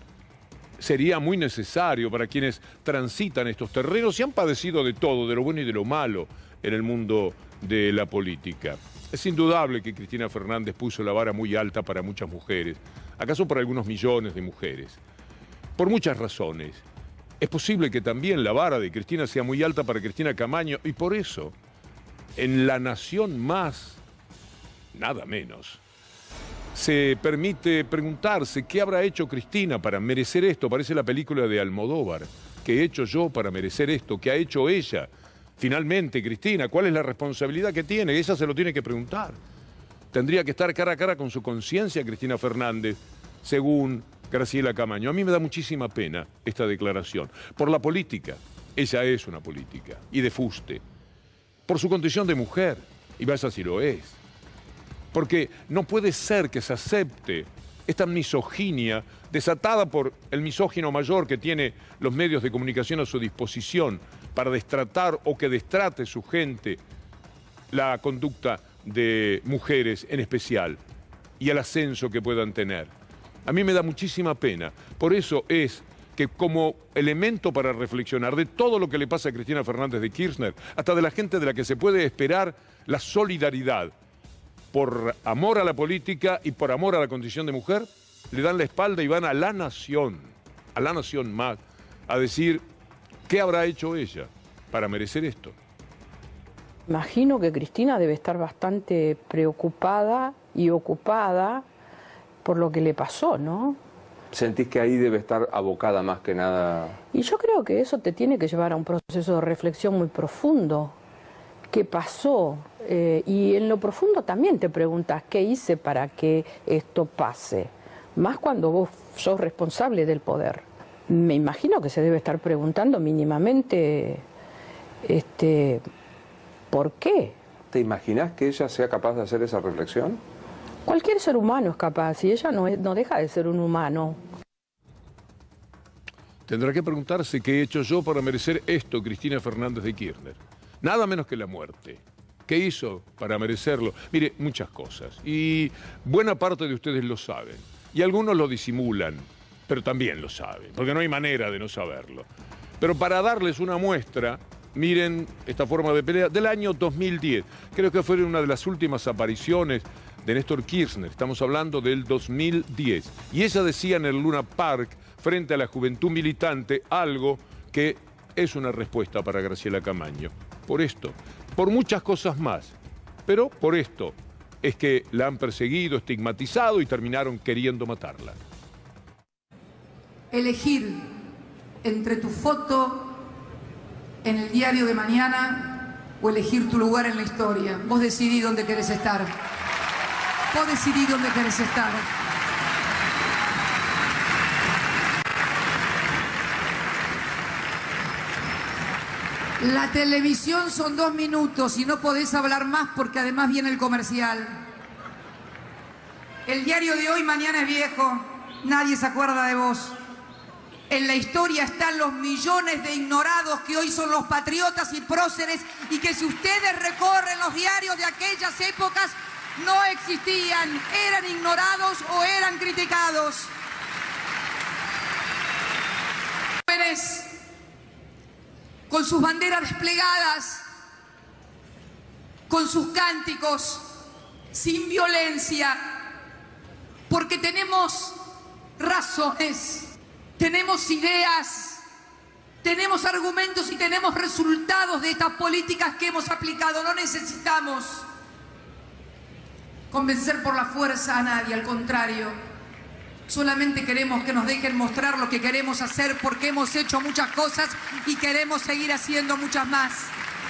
sería muy necesario para quienes transitan estos terrenos y han padecido de todo, de lo bueno y de lo malo en el mundo de la política. Es indudable que Cristina Fernández puso la vara muy alta para muchas mujeres, acaso para algunos millones de mujeres, por muchas razones. Es posible que también la vara de Cristina sea muy alta para Cristina Camaño y por eso, en La Nación Más, nada menos, se permite preguntarse qué habrá hecho Cristina para merecer esto. Parece la película de Almodóvar. ¿Qué he hecho yo para merecer esto? ¿Qué ha hecho ella? Finalmente, Cristina, ¿cuál es la responsabilidad que tiene? Ella se lo tiene que preguntar. Tendría que estar cara a cara con su conciencia Cristina Fernández, según Graciela Camaño. A mí me da muchísima pena esta declaración. Por la política, ella es una política, y de fuste. Por su condición de mujer, y vaya si lo es. Porque no puede ser que se acepte esta misoginia desatada por el misógino mayor que tiene los medios de comunicación a su disposición para destratar o que destrate su gente la conducta de mujeres en especial y el ascenso que puedan tener. A mí me da muchísima pena. Por eso es que como elemento para reflexionar de todo lo que le pasa a Cristina Fernández de Kirchner, hasta de la gente de la que se puede esperar la solidaridad, por amor a la política y por amor a la condición de mujer, le dan la espalda y van a La Nación, a La Nación Más, a decir qué habrá hecho ella para merecer esto. Imagino que Cristina debe estar bastante preocupada y ocupada por lo que le pasó, ¿no? ¿Sentís que ahí debe estar abocada más que nada? Y yo creo que eso te tiene que llevar a un proceso de reflexión muy profundo. ¿Qué pasó? Eh, y en lo profundo también te preguntas, ¿qué hice para que esto pase? Más cuando vos sos responsable del poder. Me imagino que se debe estar preguntando mínimamente, este, ¿por qué? ¿Te imaginás que ella sea capaz de hacer esa reflexión? Cualquier ser humano es capaz, y ella no, es, no deja de ser un humano. Tendrá que preguntarse qué he hecho yo para merecer esto, Cristina Fernández de Kirchner. Nada menos que la muerte. ¿Qué hizo para merecerlo? Mire, muchas cosas. Y buena parte de ustedes lo saben. Y algunos lo disimulan, pero también lo saben, porque no hay manera de no saberlo. Pero para darles una muestra, miren esta forma de pelea del año dos mil diez. Creo que fue una de las últimas apariciones de Néstor Kirchner. Estamos hablando del dos mil diez. Y ella decía en el Luna Park, frente a la juventud militante, algo que es una respuesta para Graciela Camaño. Por esto, por muchas cosas más, pero por esto es que la han perseguido, estigmatizado y terminaron queriendo matarla. Elegir entre tu foto en el diario de mañana o elegir tu lugar en la historia. Vos decidí dónde querés estar. Vos decidí dónde querés estar. La televisión son dos minutos y no podés hablar más porque además viene el comercial. El diario de hoy mañana es viejo, nadie se acuerda de vos. En la historia están los millones de ignorados que hoy son los patriotas y próceres y que si ustedes recorren los diarios de aquellas épocas no existían, eran ignorados o eran criticados. Jóvenes con sus banderas desplegadas, con sus cánticos, sin violencia, porque tenemos razones. Tenemos ideas, tenemos argumentos y tenemos resultados de estas políticas que hemos aplicado. No necesitamos convencer por la fuerza a nadie, al contrario. Solamente queremos que nos dejen mostrar lo que queremos hacer porque hemos hecho muchas cosas y queremos seguir haciendo muchas más.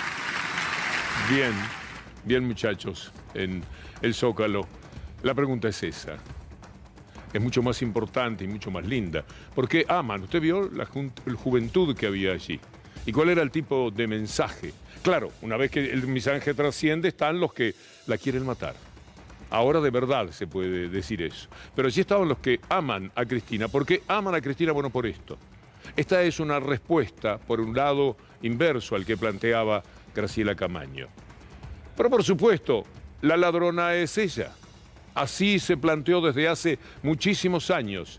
Bien, bien muchachos, en el Zócalo. La pregunta es esa. Es mucho más importante y mucho más linda. Porque aman, usted vio la ju juventud que había allí. ¿Y cuál era el tipo de mensaje? Claro, una vez que el mensaje trasciende, están los que la quieren matar. Ahora de verdad se puede decir eso. Pero allí estaban los que aman a Cristina. ¿Por qué aman a Cristina? Bueno, por esto. Esta es una respuesta, por un lado, inverso al que planteaba Graciela Camaño. Pero por supuesto, la ladrona es ella. Así se planteó desde hace muchísimos años.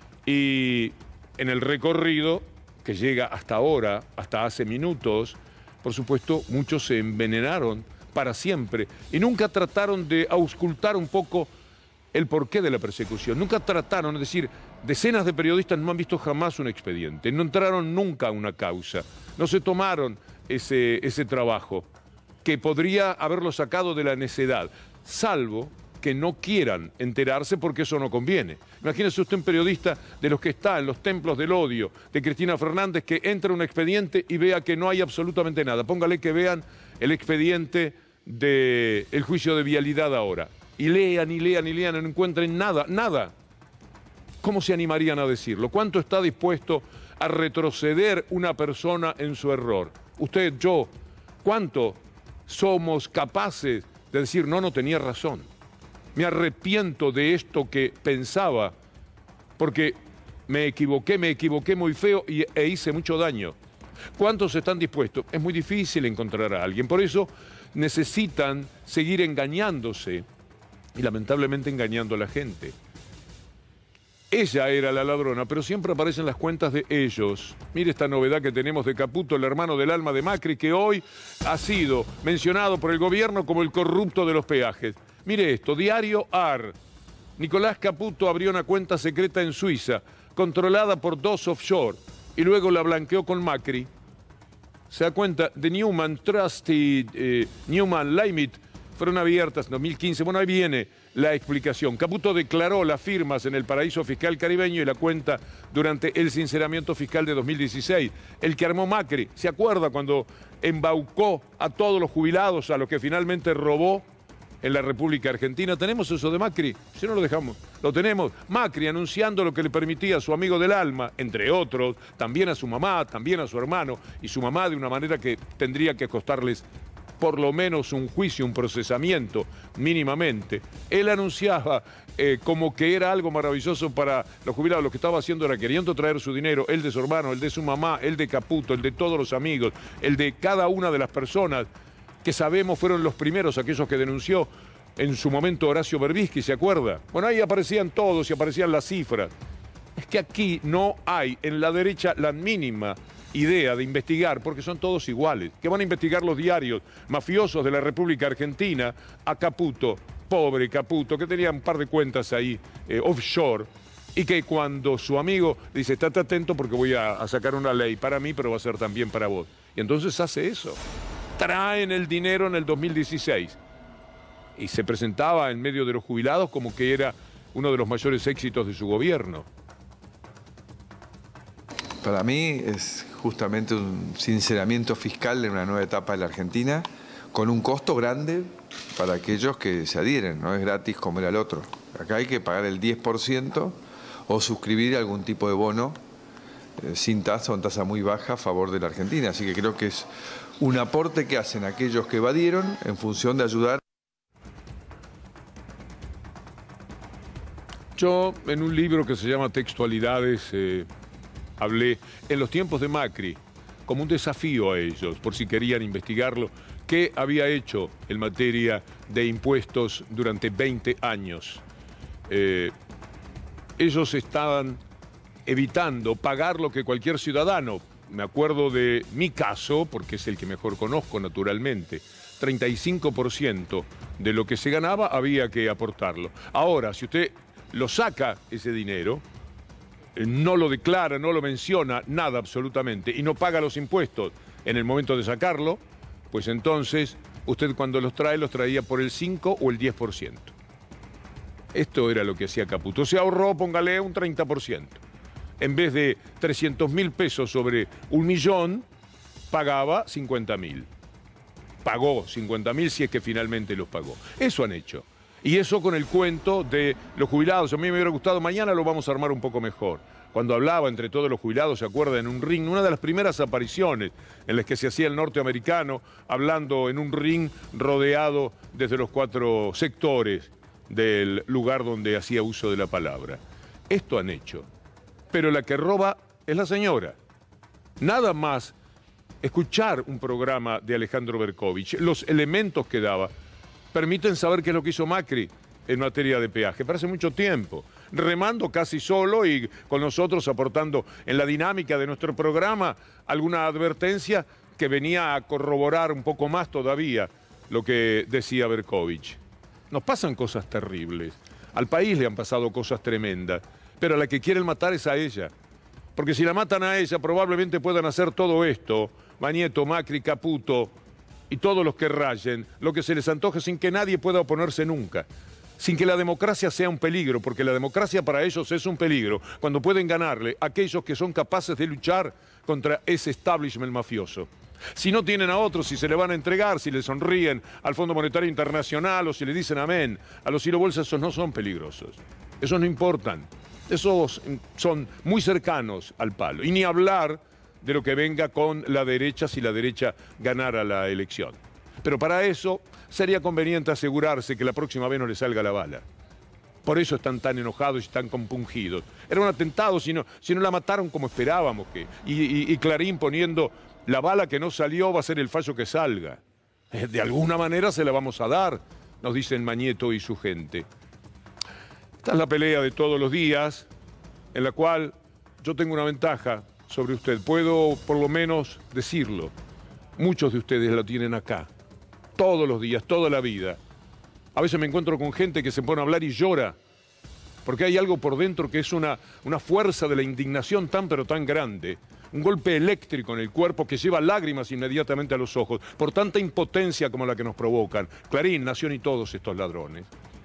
Y en el recorrido que llega hasta ahora, hasta hace minutos, por supuesto, muchos se envenenaron para siempre y nunca trataron de auscultar un poco el porqué de la persecución. Nunca trataron, es decir, decenas de periodistas no han visto jamás un expediente, no entraron nunca a una causa, no se tomaron ese, ese trabajo que podría haberlo sacado de la necedad, salvo que no quieran enterarse porque eso no conviene. Imagínese usted un periodista de los que está en los templos del odio de Cristina Fernández que entra a un expediente y vea que no hay absolutamente nada. Póngale que vean el expediente del juicio de vialidad ahora. Y lean, y lean, y lean, y no encuentren nada, nada. ¿Cómo se animarían a decirlo? ¿Cuánto está dispuesto a retroceder una persona en su error? Usted, yo, ¿cuánto somos capaces de decir, no, no tenía razón? Me arrepiento de esto que pensaba, porque me equivoqué, me equivoqué muy feo y, e hice mucho daño. ¿Cuántos están dispuestos? Es muy difícil encontrar a alguien, por eso necesitan seguir engañándose y lamentablemente engañando a la gente. Ella era la ladrona, pero siempre aparecen las cuentas de ellos. Mire esta novedad que tenemos de Caputo, el hermano del alma de Macri, que hoy ha sido mencionado por el gobierno como el corrupto de los peajes. Mire esto, Diario A R. Nicolás Caputo abrió una cuenta secreta en Suiza, controlada por dos offshore, y luego la blanqueó con Macri. Se da cuenta, de Newman Trust y eh, Newman Limit fueron abiertas en dos mil quince. Bueno, ahí viene la explicación. Caputo declaró las firmas en el paraíso fiscal caribeño y la cuenta durante el sinceramiento fiscal de dos mil dieciséis. El que armó Macri, ¿se acuerda cuando embaucó a todos los jubilados, a los que finalmente robó en la República Argentina? ¿Tenemos eso de Macri? Si no lo dejamos, lo tenemos. Macri anunciando lo que le permitía a su amigo del alma, entre otros, también a su mamá, también a su hermano, y su mamá de una manera que tendría que costarles por lo menos un juicio, un procesamiento, mínimamente. Él anunciaba eh, como que era algo maravilloso para los jubilados. Lo que estaba haciendo era queriendo traer su dinero, el de su hermano, el de su mamá, el de Caputo, el de todos los amigos, el de cada una de las personas que sabemos fueron los primeros, aquellos que denunció en su momento Horacio Berbisky, ¿se acuerda? Bueno, ahí aparecían todos y aparecían las cifras. Es que aquí no hay en la derecha la mínima idea de investigar, porque son todos iguales. Que van a investigar los diarios mafiosos de la República Argentina a Caputo, pobre Caputo, que tenía un par de cuentas ahí, eh, offshore, Y que cuando su amigo dice, estate atento porque voy a, a sacar una ley para mí, pero va a ser también para vos. Y entonces hace eso. Traen el dinero en el dos mil dieciséis. Y se presentaba en medio de los jubilados como que era uno de los mayores éxitos de su gobierno. Para mí es justamente un sinceramiento fiscal en una nueva etapa de la Argentina, con un costo grande para aquellos que se adhieren, no es gratis como era el otro. Acá hay que pagar el diez por ciento o suscribir algún tipo de bono eh, sin tasa o en tasa muy baja a favor de la Argentina. Así que creo que es un aporte que hacen aquellos que evadieron en función de ayudar. Yo, en un libro que se llama Textualidades, eh, hablé en los tiempos de Macri como un desafío a ellos, por si querían investigarlo, qué había hecho en materia de impuestos durante veinte años. Eh, ellos estaban evitando pagar lo que cualquier ciudadano, me acuerdo de mi caso, porque es el que mejor conozco naturalmente, treinta y cinco por ciento de lo que se ganaba había que aportarlo. Ahora, si usted lo saca ese dinero, no lo declara, no lo menciona, nada absolutamente, y no paga los impuestos en el momento de sacarlo, pues entonces usted cuando los trae, los traía por el cinco o el diez por ciento. Esto era lo que hacía Caputo. Se ahorró, póngale, un treinta por ciento. En vez de trescientos mil pesos sobre un millón, pagaba cincuenta mil. Pagó cincuenta mil si es que finalmente los pagó. Eso han hecho. Y eso con el cuento de los jubilados. A mí me hubiera gustado, mañana lo vamos a armar un poco mejor. Cuando hablaba entre todos los jubilados, ¿se acuerdan? En un ring, una de las primeras apariciones en las que se hacía el norteamericano, hablando en un ring rodeado desde los cuatro sectores del lugar donde hacía uso de la palabra. Esto han hecho. Pero la que roba es la señora. Nada más escuchar un programa de Alejandro Berkovich, los elementos que daba, permiten saber qué es lo que hizo Macri en materia de peaje. Pero hace mucho tiempo, remando casi solo y con nosotros aportando en la dinámica de nuestro programa alguna advertencia que venía a corroborar un poco más todavía lo que decía Berkovich. Nos pasan cosas terribles. Al país le han pasado cosas tremendas, pero a la que quieren matar es a ella. Porque si la matan a ella, probablemente puedan hacer todo esto, Mañeto, Macri, Caputo y todos los que rayen, lo que se les antoje sin que nadie pueda oponerse nunca. Sin que la democracia sea un peligro, porque la democracia para ellos es un peligro, cuando pueden ganarle a aquellos que son capaces de luchar contra ese establishment mafioso. Si no tienen a otros, si se le van a entregar, si le sonríen al Fondo Monetario Internacional o si le dicen amén, a los girobolsas, esos no son peligrosos. Esos no importan. Esos son muy cercanos al palo. Y ni hablar de lo que venga con la derecha si la derecha ganara la elección. Pero para eso sería conveniente asegurarse que la próxima vez no le salga la bala. Por eso están tan enojados y tan compungidos. Era un atentado, si no, si no la mataron como esperábamos. Que, y, y, y Clarín poniendo la bala que no salió va a ser el fallo que salga. De alguna manera se la vamos a dar, nos dicen Mañeto y su gente. Esta es la pelea de todos los días, en la cual yo tengo una ventaja sobre usted. Puedo por lo menos decirlo. Muchos de ustedes la tienen acá. Todos los días, toda la vida. A veces me encuentro con gente que se pone a hablar y llora, porque hay algo por dentro que es una, una fuerza de la indignación tan pero tan grande, un golpe eléctrico en el cuerpo que lleva lágrimas inmediatamente a los ojos, por tanta impotencia como la que nos provocan Clarín, Nación y todos estos ladrones.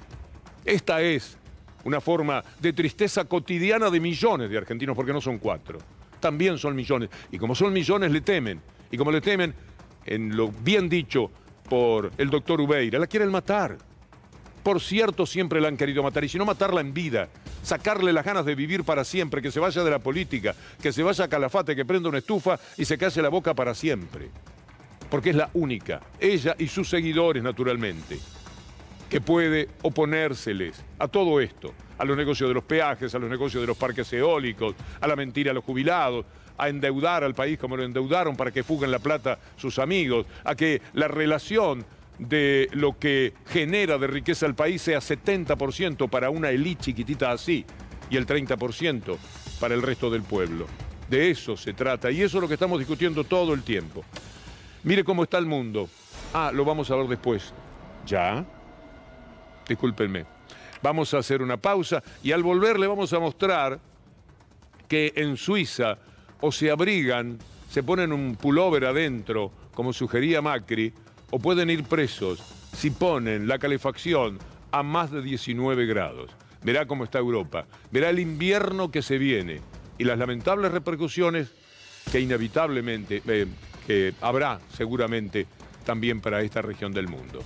Esta es una forma de tristeza cotidiana de millones de argentinos, porque no son cuatro, también son millones, y como son millones le temen, y como le temen, en lo bien dicho por el doctor Ubeira, la quieren matar. Por cierto, siempre la han querido matar, y si no matarla en vida, sacarle las ganas de vivir para siempre, que se vaya de la política, que se vaya a Calafate, que prenda una estufa y se calle la boca para siempre. Porque es la única, ella y sus seguidores naturalmente, que puede oponérseles a todo esto, a los negocios de los peajes, a los negocios de los parques eólicos, a la mentira a los jubilados, a endeudar al país como lo endeudaron para que fuguen la plata sus amigos, a que la relación de lo que genera de riqueza al país sea setenta por ciento para una élite chiquitita así y el treinta por ciento para el resto del pueblo. De eso se trata y eso es lo que estamos discutiendo todo el tiempo. Mire cómo está el mundo. Ah, lo vamos a ver después. ¿Ya? Discúlpenme. Vamos a hacer una pausa y al volver le vamos a mostrar que en Suiza o se abrigan, se ponen un pullover adentro, como sugería Macri, o pueden ir presos si ponen la calefacción a más de diecinueve grados. Verá cómo está Europa, verá el invierno que se viene y las lamentables repercusiones que inevitablemente eh, que habrá seguramente también para esta región del mundo.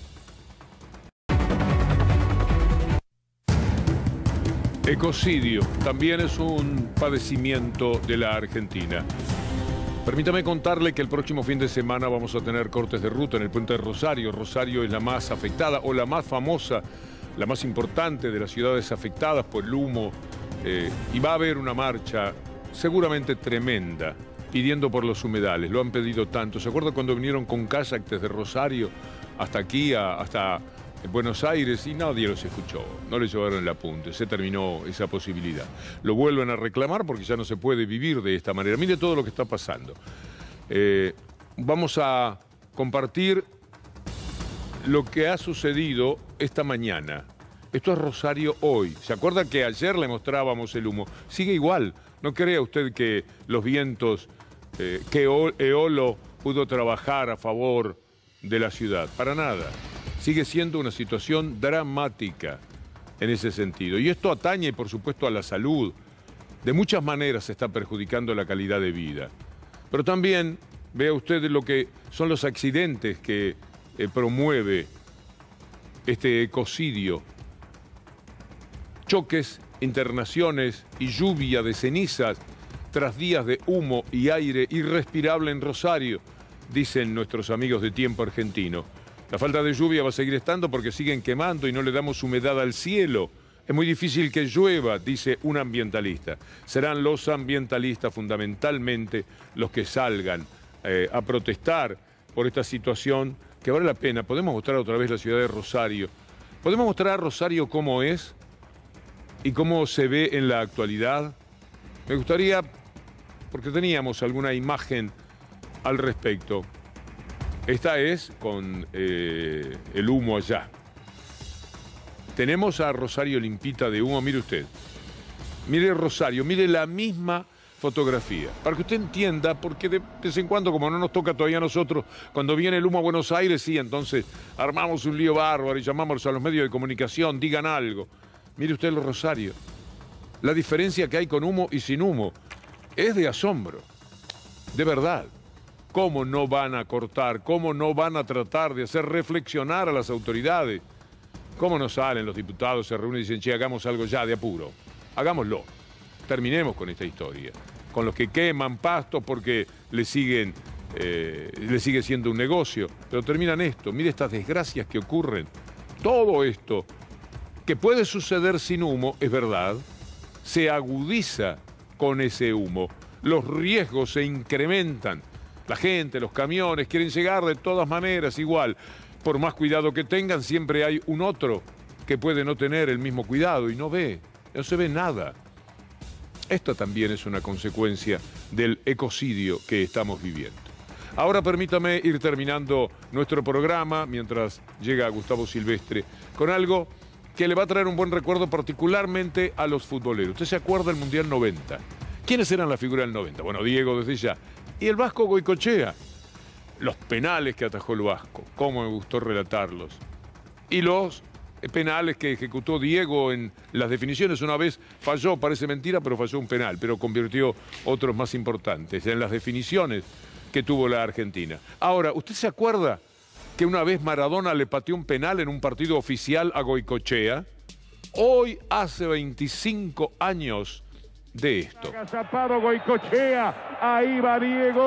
Ecocidio también es un padecimiento de la Argentina. Permítame contarle que el próximo fin de semana vamos a tener cortes de ruta en el puente de Rosario. Rosario es la más afectada o la más famosa, la más importante de las ciudades afectadas por el humo. Eh, y va a haber una marcha seguramente tremenda pidiendo por los humedales. Lo han pedido tanto. ¿Se acuerdan cuando vinieron con kayak desde Rosario hasta aquí, a, hasta Buenos Aires? Y nadie los escuchó. No les llevaron el apunte. Se terminó esa posibilidad. Lo vuelven a reclamar porque ya no se puede vivir de esta manera. Mire todo lo que está pasando. Eh, vamos a compartir lo que ha sucedido esta mañana. Esto es Rosario hoy. ¿Se acuerda que ayer le mostrábamos el humo? Sigue igual. No crea usted que los vientos, eh, que Eolo pudo trabajar a favor de la ciudad. Para nada. Sigue siendo una situación dramática en ese sentido. Y esto atañe, por supuesto, a la salud. De muchas maneras se está perjudicando la calidad de vida. Pero también vea usted lo que son los accidentes que eh, promueve este ecocidio. Choques, internaciones y lluvia de cenizas tras días de humo y aire irrespirable en Rosario, dicen nuestros amigos de Tiempo Argentino. La falta de lluvia va a seguir estando porque siguen quemando y no le damos humedad al cielo. Es muy difícil que llueva, dice un ambientalista. Serán los ambientalistas fundamentalmente los que salgan eh, a protestar por esta situación que vale la pena. Podemos mostrar otra vez la ciudad de Rosario. Podemos mostrar a Rosario cómo es y cómo se ve en la actualidad. Me gustaría, porque teníamos alguna imagen al respecto. Esta es con eh, el humo allá. Tenemos a Rosario limpita de humo, mire usted. Mire Rosario, mire la misma fotografía. Para que usted entienda, porque de vez en cuando, como no nos toca todavía a nosotros, cuando viene el humo a Buenos Aires, sí, entonces armamos un lío bárbaro y llamamos a los medios de comunicación, digan algo. Mire usted los Rosario. La diferencia que hay con humo y sin humo es de asombro, de verdad. ¿Cómo no van a cortar? ¿Cómo no van a tratar de hacer reflexionar a las autoridades? ¿Cómo no salen los diputados, se reúnen y dicen, che, hagamos algo ya de apuro? Hagámoslo. Terminemos con esta historia. Con los que queman pastos porque le siguen, eh, le sigue siendo un negocio. Pero terminan esto. Mire estas desgracias que ocurren. Todo esto, que puede suceder sin humo, es verdad, se agudiza con ese humo. Los riesgos se incrementan. La gente, los camiones quieren llegar de todas maneras igual. Por más cuidado que tengan, siempre hay un otro que puede no tener el mismo cuidado y no ve, no se ve nada. Esto también es una consecuencia del ecocidio que estamos viviendo. Ahora permítame ir terminando nuestro programa mientras llega Gustavo Silvestre con algo que le va a traer un buen recuerdo particularmente a los futboleros. ¿Usted se acuerda del Mundial noventa? ¿Quiénes eran las figuras del noventa? Bueno, Diego desde ya. Y el Vasco Goicoechea, los penales que atajó el Vasco, cómo me gustó relatarlos. Y los penales que ejecutó Diego en las definiciones. Una vez falló, parece mentira, pero falló un penal, pero convirtió otros más importantes en las definiciones que tuvo la Argentina. Ahora, ¿usted se acuerda que una vez Maradona le pateó un penal en un partido oficial a Goicoechea? Hoy hace veinticinco años de esto. Agazapado Goicoechea, ahí va Diego.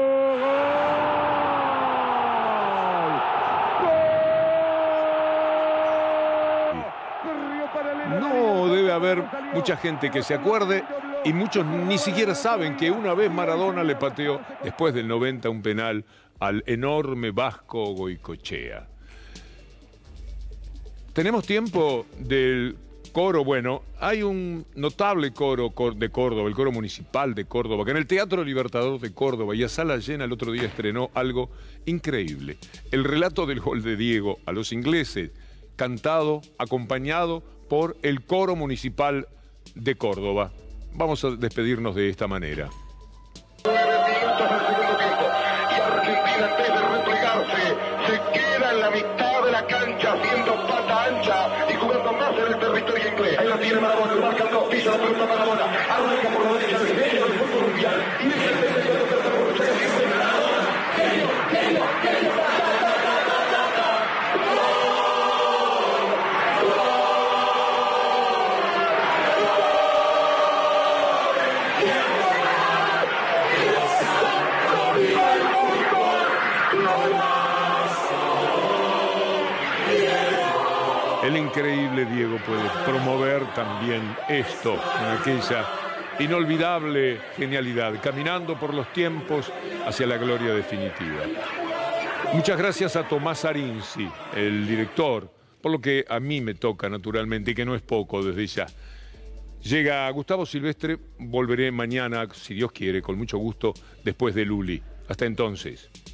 ¡Gol! No debe haber mucha gente que se acuerde y muchos ni siquiera saben que una vez Maradona le pateó después del noventa un penal al enorme Vasco Goicoechea. Tenemos tiempo del coro. Bueno, hay un notable coro de Córdoba, el coro municipal de Córdoba, que en el Teatro Libertador de Córdoba y a sala llena el otro día estrenó algo increíble. El relato del gol de Diego a los ingleses, cantado, acompañado por el Coro Municipal de Córdoba. Vamos a despedirnos de esta manera. Se queda en la mitad de la cancha haciendo pata ancha y jugando más en el territorio inglés. Ahí la tiene Maradona, marca dos, pisa la pelota Maradona, arranca por la derecha del medio del fútbol mundial. Y es el tercero que está por la derecha de Maradona. Genio, genio, genio, ta, ta, ta, ta, ta, ta, ta. El increíble Diego puede promover también esto con aquella inolvidable genialidad, caminando por los tiempos hacia la gloria definitiva. Muchas gracias a Tomás Arinzi, el director, por lo que a mí me toca naturalmente, y que no es poco desde ya. Llega Gustavo Silvestre, volveré mañana, si Dios quiere, con mucho gusto, después de Luli. Hasta entonces.